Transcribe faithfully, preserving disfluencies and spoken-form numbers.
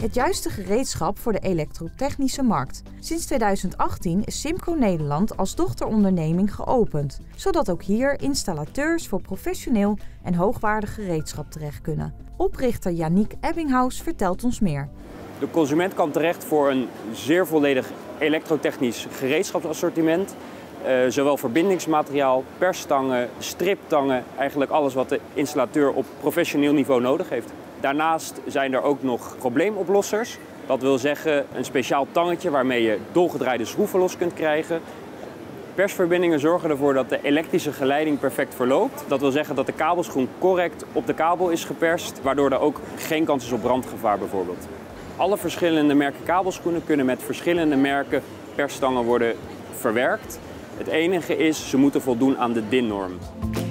Het juiste gereedschap voor de elektrotechnische markt. Sinds tweeduizend achttien is Simco Nederland als dochteronderneming geopend, zodat ook hier installateurs voor professioneel en hoogwaardig gereedschap terecht kunnen. Oprichter Yannick Ebbinghaus vertelt ons meer. De consument kan terecht voor een zeer volledig elektrotechnisch gereedschapsassortiment. Uh, zowel verbindingsmateriaal, persstangen, striptangen, eigenlijk alles wat de installateur op professioneel niveau nodig heeft. Daarnaast zijn er ook nog probleemoplossers. Dat wil zeggen een speciaal tangetje waarmee je dolgedraaide schroeven los kunt krijgen. Persverbindingen zorgen ervoor dat de elektrische geleiding perfect verloopt. Dat wil zeggen dat de kabelschoen correct op de kabel is geperst, waardoor er ook geen kans is op brandgevaar bijvoorbeeld. Alle verschillende merken kabelschoenen kunnen met verschillende merken persstangen worden verwerkt. Het enige is, ze moeten voldoen aan de D I N-norm.